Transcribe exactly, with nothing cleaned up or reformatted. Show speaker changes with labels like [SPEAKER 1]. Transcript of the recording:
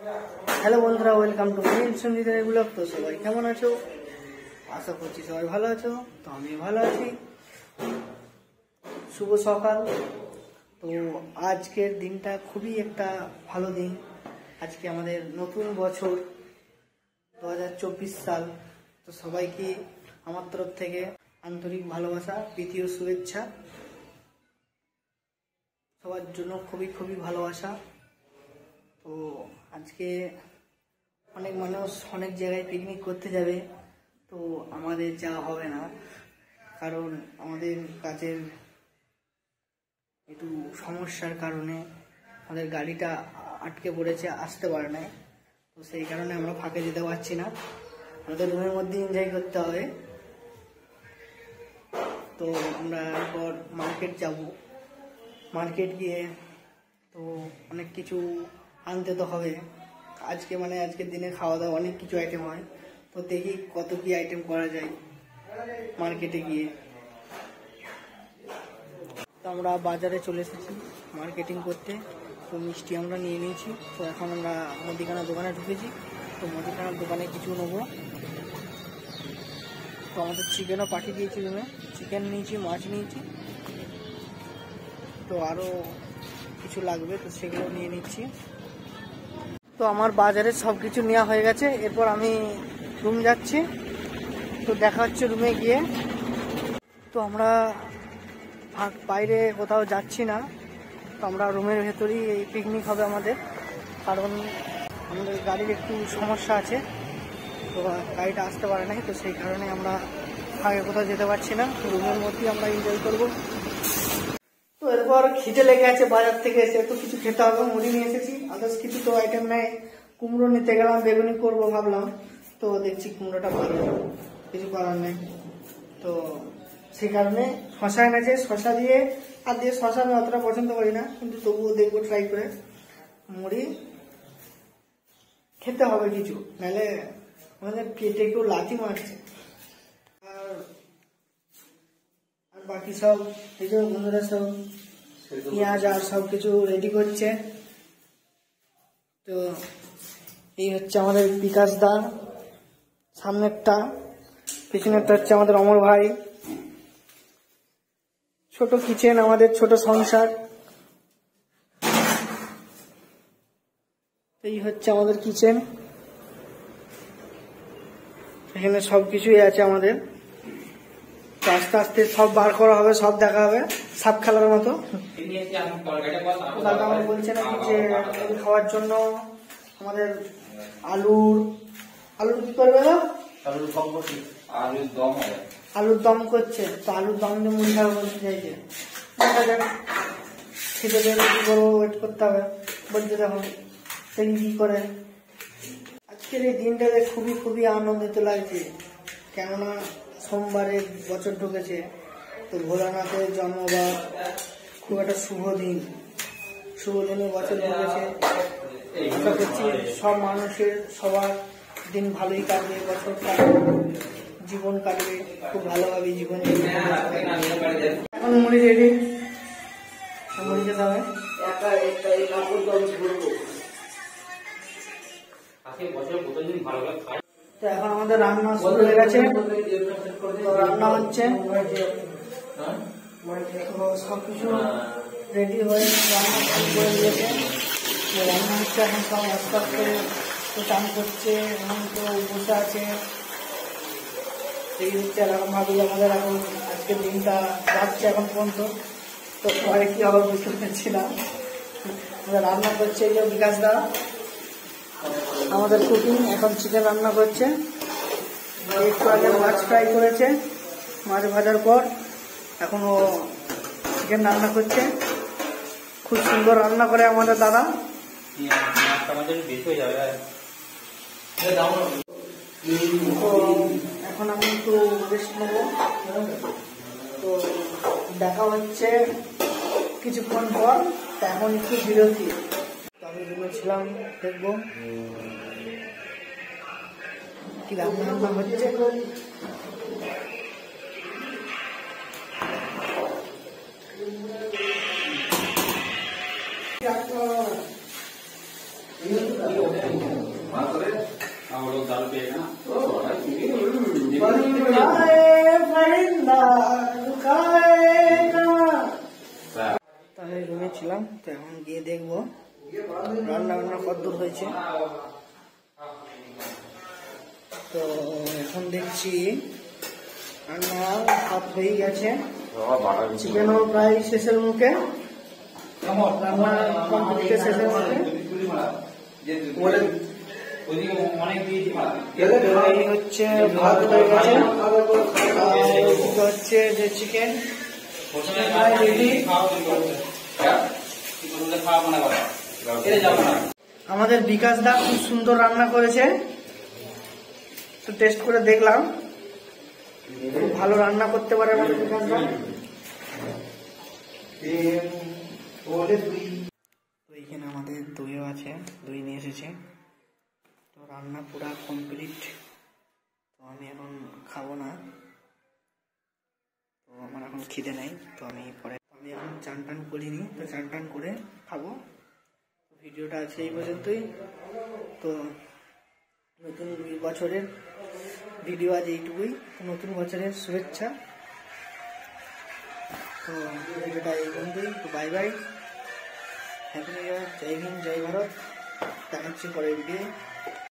[SPEAKER 1] Hello বন্ধুরা, welcome to my Sanjita blog. তো সবাই কেমন আছো? আশা করছি সবাই ভালো আছো। তো আমি ভালো আছি। শুভ সকাল। তো আজকের দিনটা খুবই একটা ভালো দিন। আজকে আমাদের নতুন বছর দু হাজার চব্বিশ সাল। তো সবাইকে আমার তরফ থেকে আন্তরিক ভালোবাসা, প্রীতি ও শুভেচ্ছা। সবার জন্য খুবই খুবই ভালোবাসা। তো আজকে অনেক মানুষ অনেক জায়গায় পিকনিক করতে যাবে, তো আমাদের যাওয়া হবে না, কারণ আমাদের কাজের একটু সমস্যার কারণে আমাদের গাড়িটা আটকে পড়েছে, আসতে পারে না। তো সেই কারণে আমরা ফাঁকে যেতে পারছি না, আমাদের রুমের মধ্যে এনজয় করতে হবে। তো আমরা এরপর মার্কেট যাব, মার্কেট গিয়ে তো অনেক কিছু আনতে তো হবে। আজকে মানে আজকের দিনে খাওয়া দাওয়া অনেক কিছু আইটেম হয়, তো দেখি কত কি আইটেম করা যায় মার্কেটে গিয়ে। তো আমরা বাজারে চলে এসেছি মার্কেটিং করতে। তো মিষ্টি আমরা নিয়ে নিয়েছি। তো এখন আমরা মুদিখানার দোকানে ঢুকেছি। তো মুদিখানার দোকানে কিছু নেবো। তো আমাদের চিকেনও পাঠিয়ে দিয়েছি রুমে, চিকেন নিয়েছি, মাছ নিয়েছি। তো আরও কিছু লাগবে, তো সেগুলো নিয়ে নিচ্ছি। তো আমার বাজারে সব কিছু নেওয়া হয়ে গেছে। এরপর আমি রুম যাচ্ছি। তো দেখা হচ্ছে রুমে গিয়ে। তো আমরা বাইরে কোথাও যাচ্ছি না, তো আমরা রুমের ভেতরেই এই পিকনিক হবে আমাদের, কারণ আমাদের গাড়ির একটু সমস্যা আছে। তো গাড়িটা আসতে পারে নাই, তো সেই কারণে আমরা আগে কোথাও যেতে পারছি না। তো রুমের মধ্যেই আমরা এনজয় করবো। তো এরপর খিদে লেগে আছে, বাজার থেকে এসে একটু কিছু খেতে হবে। মুড়ি নিয়ে এসেছি, আদার্স কিছু তো আইটেম নেই। কুমড়ো নিতে গেলাম, বেগুনি করবো ভাবলাম, তো দেখছি কুমড়োটা ভালো, কিছু করার নেই। তো সেই কারণে শশা এনেছে, শশা দিয়ে আর দিয়ে শশা আমি অতটা পছন্দ করি না, কিন্তু তবুও দেখবো ট্রাই করে। মুড়ি খেতে হবে কিছু, নাহলে আমাদের পেটে কেউ লাথি মারছে। আর আর বাকি সব এই যে বন্ধুরা সব পেঁয়াজ আর সব কিছু রেডি করছে। তো এই হচ্ছে আমাদের বিকাশ দা, সামনেরটা, পিছনেরটা হচ্ছে আমাদের অমর ভাই। ছোট কিচেন, আমাদের ছোট সংসার। এই হচ্ছে আমাদের কিচেন, এখানে সবকিছুই আছে আমাদের। আস্তে আস্তে সব বার করা হবে, সব দেখা হবে, সাপ খেলার মতো। দাদা আমার বলছে নাকি যে খাওয়ার জন্য আমাদের আলুর আলুর কি করবে না, আলুর দম করছে। তো আলুর দম দিয়ে মুড়ি খাবে বলতে চাইছে। দেখা যাক, খেতে দেবে কি করবো, ওয়েট করতে হবে। বলতে দেখো দেখি কি করে। আজকের এই দিনটাতে খুবই খুবই আনন্দিত লাগছে, কেননা সোমবারে বছর ঢুকেছে। তো ভোলানাথের জন্মবার, খুব একটা শুভ দিন, শুভ দিনে বছর ঢুকেছে। আশা করছি সব মানুষের সবার দিন ভালোই কাটবে, বছর কাটবে, জীবন কাটবে খুব ভালোভাবে, জীবন। এখন মুড়ি রেডি, মুড়ি খেতে হবে। তো এখন আমাদের রান্না শুরু হয়ে গেছে, তো রান্না হচ্ছে। সবকিছু রেডি হয়ে রান্না শুরু করে দিয়েছে। রান্না হচ্ছে, এখন সব আস্তে আস্তে তো চান করছে, এখন তো বসে আছে। এই হচ্ছে এরকম ভাবে আমাদের এখন আজকের দিনটা যাচ্ছে এখন পর্যন্ত। তো পরে কি হবে বুঝতে পারছি না। রান্না করছে এই যে বিকাশ দা, আমাদের কুকিং। এখন চিকেন রান্না করছে, একটু আগে মাছ ফ্রাই করেছে, মাছ ভাজার পর এখন ও চিকেন রান্না করছে। খুব সুন্দর রান্না করে আমাদের দাদা। এখন আমি একটু রেস্ট নেবো। তো দেখা হচ্ছে কিছুক্ষণ পর। এখন একটু বিরতি। আমি রুমে ছিলাম, দেখবো কি রান্না রান্না হচ্ছে। তাহলে রুমে ছিলাম, তো এখন গিয়ে দেখবো রান্না বান্না কতদূর হয়েছে। তো এখন দেখছি রান্না ভাত হয়ে গেছে, চিকেনও প্রায় শেষের মুখে, রান্না কমপ্লিট শেষের মুখে। এই হচ্ছে ভাত হয়ে গেছে, হচ্ছে যে চিকেন রেডি। আমাদের বিকাশ দা খুব সুন্দর রান্না করেছে, তো টেস্ট করে দেখলাম, খুব ভালো রান্না করতে পারে আমাদের বিকাশ দা। তো এইখানে আমাদের দইও আছে, দই নিয়ে এসেছে। তো রান্না পুরা কমপ্লিট, তো আমি এখন খাবো না, তো আমার এখন খিদে নাই, তো আমি পরে আমি এখন চান টান করিনি, তো চান টান করে খাবো। ভিডিওটা আছে এই পর্যন্তই। তো নতুন বছরের ভিডিও আজ এইটুকুই, নতুন বছরের শুভেচ্ছা। তো ভিডিওটা এই পর্যন্তই, তো bye bye, happy new year, জয় হিন্দ, জয় ভারত, দেখা হচ্ছে পরের ভিডিও।